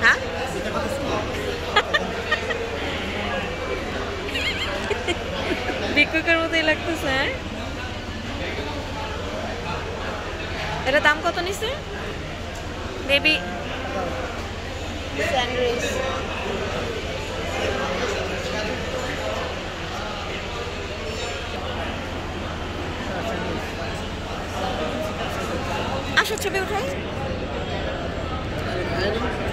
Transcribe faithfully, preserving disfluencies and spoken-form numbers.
হ্যাঁ ভিক্ষুকের মতোই লাগতেছে। হ্যাঁ এটা দাম কত নিছে বেবি স্যান্ডউইচ? আসো ছবি উঠাই।